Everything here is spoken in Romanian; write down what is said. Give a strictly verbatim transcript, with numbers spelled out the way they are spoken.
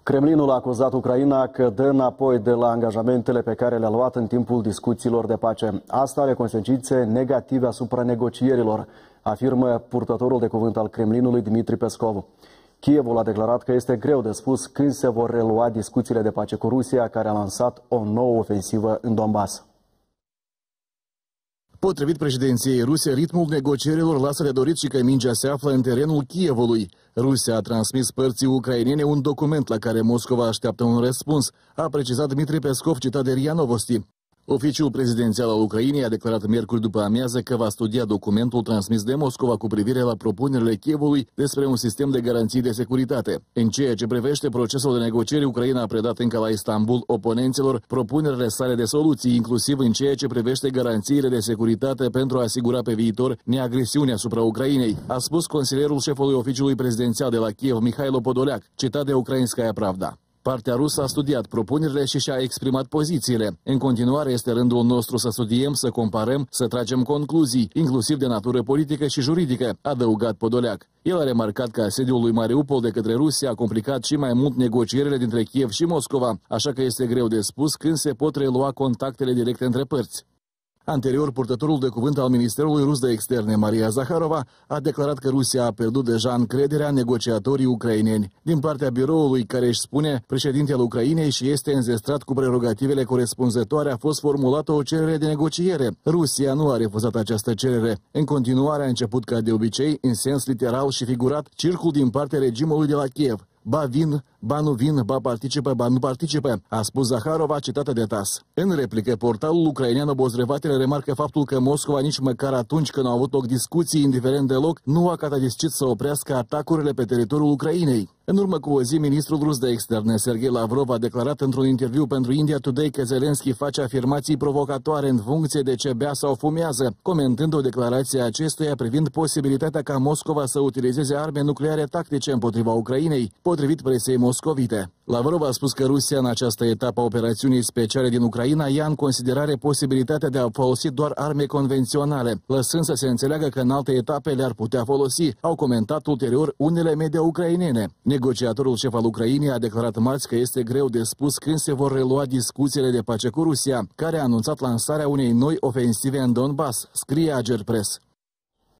Kremlinul a acuzat Ucraina că dă înapoi de la angajamentele pe care le-a luat în timpul discuțiilor de pace. Asta are consecințe negative asupra negocierilor, afirmă purtătorul de cuvânt al Kremlinului, Dmitri Peskov. Kievul a declarat că este greu de spus când se vor relua discuțiile de pace cu Rusia, care a lansat o nouă ofensivă în Donbass. Potrivit președinției ruse, ritmul negocierilor lasă de dorit și că mingea se află în terenul Kievului. Rusia a transmis părții ucrainene un document la care Moscova așteaptă un răspuns, a precizat Dmitri Peskov, citat de R I A Novosti. Oficiul prezidențial al Ucrainei a declarat miercuri după amiază că va studia documentul transmis de Moscova cu privire la propunerile Kievului despre un sistem de garanții de securitate. În ceea ce privește procesul de negocieri, Ucraina a predat încă la Istanbul oponenților propunerile sale de soluții, inclusiv în ceea ce privește garanțiile de securitate pentru a asigura pe viitor neagresiunea asupra Ucrainei, a spus consilierul șefului oficiului prezidențial de la Kiev, Mihailo Podolyak, citat de Ukrainskaya Pravda. Partea rusă a studiat propunerile și și-a exprimat pozițiile. În continuare este rândul nostru să studiem, să comparăm, să tragem concluzii, inclusiv de natură politică și juridică, a adăugat Podolyak. El a remarcat că asediul lui Mariupol de către Rusia a complicat și mai mult negocierile dintre Kiev și Moscova, așa că este greu de spus când se pot relua contactele directe între părți. Anterior, purtătorul de cuvânt al Ministerului Rus de Externe, Maria Zakharova, a declarat că Rusia a pierdut deja încrederea în negociatorii ucraineni. Din partea biroului, care își spune președinte al Ucrainei și este înzestrat cu prerogativele corespunzătoare, a fost formulată o cerere de negociere. Rusia nu a refuzat această cerere. În continuare a început, ca de obicei, în sens literal și figurat, circul din partea regimului de la Kiev. Ba vin, ba nu vin, ba participă, ba nu participă, a spus Zakharova, citată de TASS. În replică, portalul ucrainean Obozrevatele remarcă faptul că Moscova, nici măcar atunci când au avut loc discuții, indiferent deloc, nu a catadiscit să oprească atacurile pe teritoriul Ucrainei. În urmă cu o zi, ministrul rus de externe, Sergei Lavrov, a declarat într-un interviu pentru India Today că Zelensky face afirmații provocatoare în funcție de ce bea sau fumează, comentând o declarație a acestuia privind posibilitatea ca Moscova să utilizeze arme nucleare tactice împotriva Ucrainei, potrivit presei moscovite. Lavrov a spus că Rusia, în această etapă a operațiunii speciale din Ucraina, ia în considerare posibilitatea de a folosi doar arme convenționale, lăsând să se înțeleagă că în alte etape le-ar putea folosi, au comentat ulterior unele media ucrainene. Negociatorul șef al Ucrainei a declarat marți că este greu de spus când se vor relua discuțiile de pace cu Rusia, care a anunțat lansarea unei noi ofensive în Donbass, scrie Ager Press.